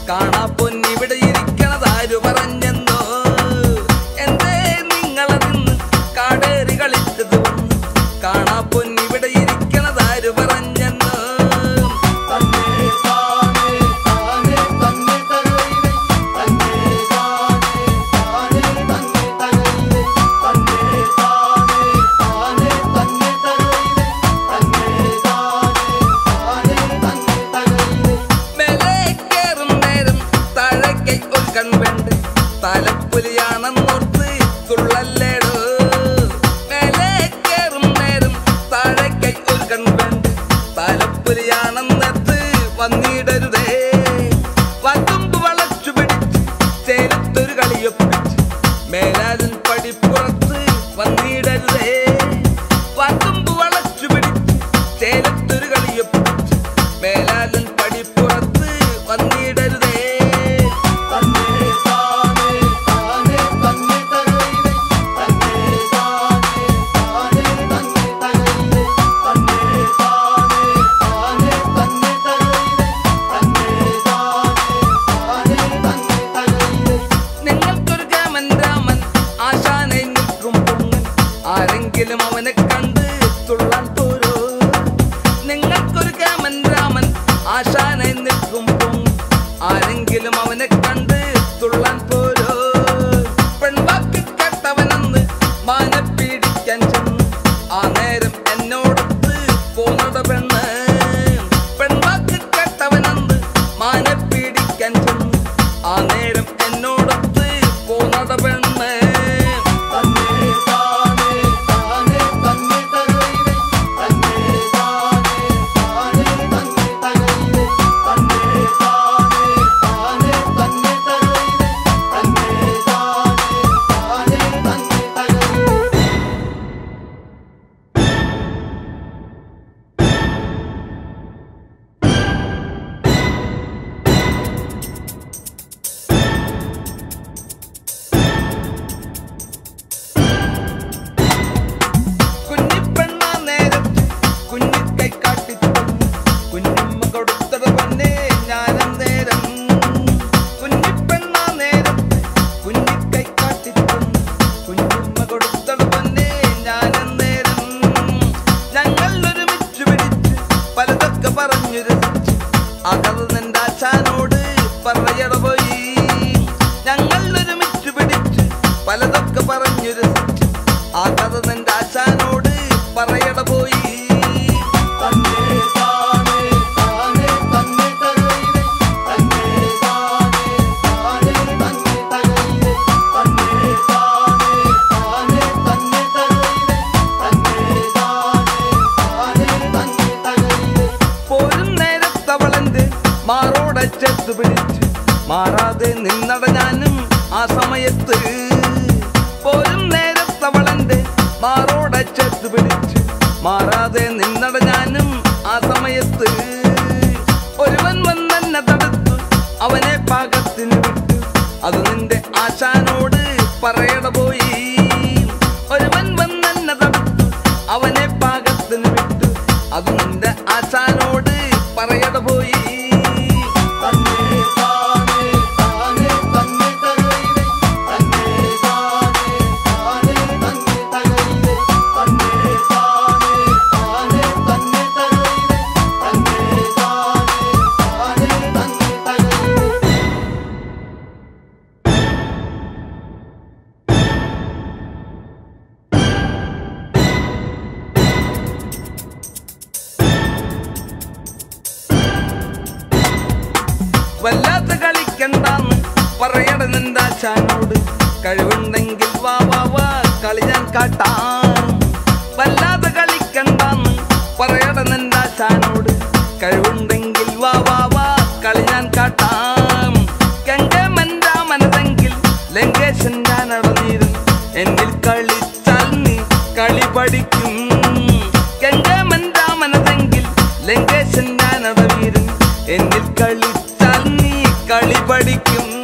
കാണാ പൊന്നിവിടെ ഇരിക്കണതാരു പറഞ്ഞെന്നോ എന്തേ നിങ്ങളതിന്ന് കാടേറി കളിച്ചത് വന്ന് കാണാ പൊന്നിവിടെ ഇരിക്കണതാരു പറഞ്ഞെന്നോ തലപ്പുലിയാണെന്നോർത്ത് തുള്ളല്ലേടോ മേലെ കേറും നേരം താഴേക്കൈ ഒരു കൺവേണ്ട തലപ്പുലിയാണെന്നത്ത് വന്നിടരുതേ വതുമ്പ് വളച്ചു പിടിച്ച് ചേലത്തൊരു കളിയൊപ്പിച്ച് മേലാലൻ പടിപ്പുറത്ത് വന്നിടരുതേ വതുമ്പ് വളച്ചു പിടിച്ച് ചേലത്തൊരു കളിയൊപ്പിച്ച് മേലാലൻ പടിപ്പുറത്ത് വന്നിടരുതേ ആരെങ്കിലും അവനെ കണ്ട് തുള്ളാൻ പോരോ നിങ്ങൾക്കൊരു കേമൻ രാമൻ ആശാനായി നിൽക്കുമ്പോൾ ആരെങ്കിലും അവനെ കണ്ട് തുള്ളാൻ പോരോ പെൺവാക്ക് കേട്ടവനെന്ന് മാനെ പീഡിക്കാൻ ചെന്ന് ആ നേരം എന്നോടൊത്ത് പോന്നട പെണ്ണ് പെൺവാക്ക് കേട്ടവനെന്ന് മാനെ പീഡിക്കാൻ ചെന്ന് ആ നേരം എന്നോടൊത്ത് പോന്നട പെണ്ണ് ആശാനോട് പറയട പോയി ഞങ്ങൾ ഒരുമിച്ച് പിടിച്ച് പലതൊക്കെ പറഞ്ഞു രസിച്ച് ആ കഥ നിന്റെ ആശാനോട് പറയട പോയി മാറോടെ ചേർത്ത് പിടിച്ച് മാറാതെ നിന്നട ഞാനും ആ സമയത്ത് പോരും നേരത്തവളന്റെ മാറോടെ ചേർത്ത് പിടിച്ച് മാറാതെ നിന്നട ഞാനും ആ സമയത്ത് ഒരുവൻ വന്നെന്നെ തടുത്തു അവനെ പാകത്തിന് വിട്ടു അത് നിന്റെ ആശാനോട് പറയട പോയി ഒരുവൻ വന്നെന്നെ തടുത്തു അവനെ പാകത്തിന് വിട്ടു അത് നിന്റെ ആശാനോട് പറയട പോയി വല്ലാത്ത കളിക്കണ്ടാന്ന് പറയട നിന്റെ ആശാനോട് കഴിവുണ്ടെങ്കിൽ വാ വാ വാ കളി ഞാൻ കാട്ടാം വല്ലാത്ത കളിക്കണ്ടാന്ന് പറയട നിന്റെ ആശാനോട് കഴിവുണ്ടെങ്കിൽ വാ വാ വാ കളി ഞാൻ കാട്ടാം ഗംഗമൻ രാമനതെങ്കിൽ ലങ്കേശൻ ഞാൻ അടഞ്ഞിരുന്നു എന്നിൽ കളിച്ചാൽ നീ കളി പഠിക്കും ഗംഗമൻ രാമനതെങ്കിൽ ലങ്കേശൻ ഞാൻ അടഞ്ഞിരുന്നു എന്നിൽ കളി കളി പഠിക്കും